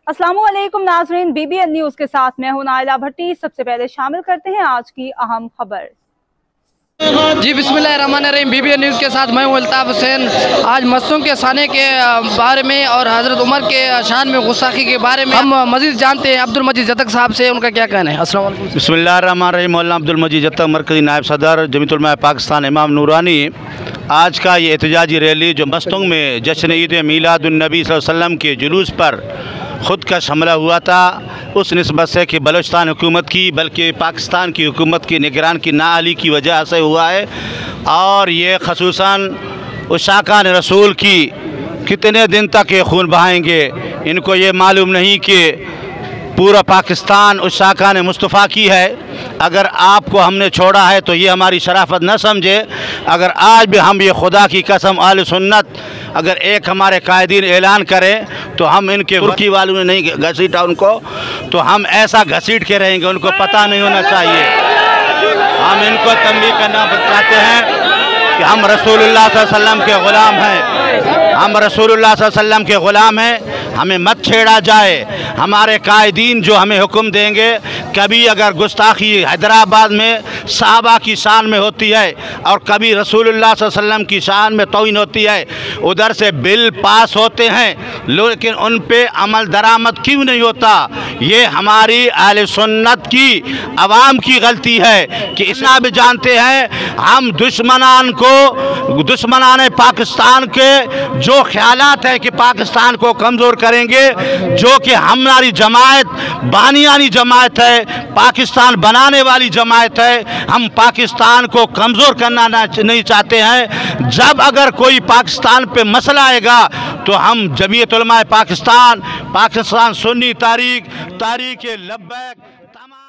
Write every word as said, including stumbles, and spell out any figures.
अस्सलामुअलैकुम नाज़रीन, BBN news के साथ मैं हूं नाइला भट्टी। सबसे पहले शामिल करते हैं आज की अहम खबर। जी बिस्मिल्लाहिर्रहमानिर्रहीम। बीबीएन न्यूज़ के साथ मैं हूं अल्ताफ़ हुसैन। आज मस्सूम के साने के बारे में और हज़रत उमर के शान में गुस्ताखी के बारे में हम मज़ीद जानते हैं अब्दुल मजीद जतक साहब से, उनका क्या कहना है। अस्सलाम वालेकुम। बिस्मिल्लाहिर्रहमानिर्रहीम। मौलाना अब्दुल मजीद जतक मरकज़ी नायब सदर जमीयत उलमा पाकिस्तान इमाम नूरानी, आज का ये एहतजाजी रैली जो मस्तंग में जश्न ईद मीलादुन्नबी सल्लल्लाहु अलैहि वसल्लम के जुलूस पर ख़ुद का हमला हुआ था, उस निस्बत से कि बलूचिस्तान हुकूमत की बल्कि पाकिस्तान की हुकूमत की निगरान की नाअहली की वजह से हुआ है। और ये ख़ुसूसन उशाकान रसूल की कितने दिन तक ये खून बहाएंगे, इनको ये मालूम नहीं कि पूरा पाकिस्तान उशाकान मुस्तफ़ा की है। अगर आपको हमने छोड़ा है तो ये हमारी शराफत न समझे। अगर आज भी हम ये खुदा की कसम आले सुन्नत अगर एक हमारे कायदीन ऐलान करें तो हम इनके तुर्की वालों ने नहीं घसीटा उनको, तो हम ऐसा घसीट के रहेंगे, उनको पता नहीं होना चाहिए। हम इनको तंबीह करना चाहते हैं कि हम रसूलुल्लाह सल्लल्लाहु अलैहि वसल्लम के ग़ुलाम हैं, हम रसूलुल्लाह सल्लल्लाहु अलैहि वसल्लम के ग़ुलाम हैं। हमें मत छेड़ा जाए। हमारे कायदीन जो हमें हुक्म देंगे, कभी अगर गुस्ताखी हैदराबाद में सहाबा की शान में होती है और कभी रसूलुल्लाह सल्लल्लाहु अलैहि वसल्लम की शान में तौहीन होती है, उधर से बिल पास होते हैं लेकिन उन पे अमल दरामद क्यों नहीं होता। ये हमारी अहले सुन्नत की आवाम की गलती है कि इतना भी जानते हैं हम दुश्मनान को दुश्मनान पाकिस्तान के जो ख्यालात है कि पाकिस्तान को कमज़ोर करेंगे, जो कि हमारी जमात बानियानी जमात है, पाकिस्तान बनाने वाली जमात है, हम पाकिस्तान को कमज़ोर करना नहीं चाहते हैं। जब अगर कोई पाकिस्तान पे मसला आएगा तो हम जमीयत उलमा पाकिस्तान, पाकिस्तान सुन्नी तारीख तारीख लब्बैक तमाम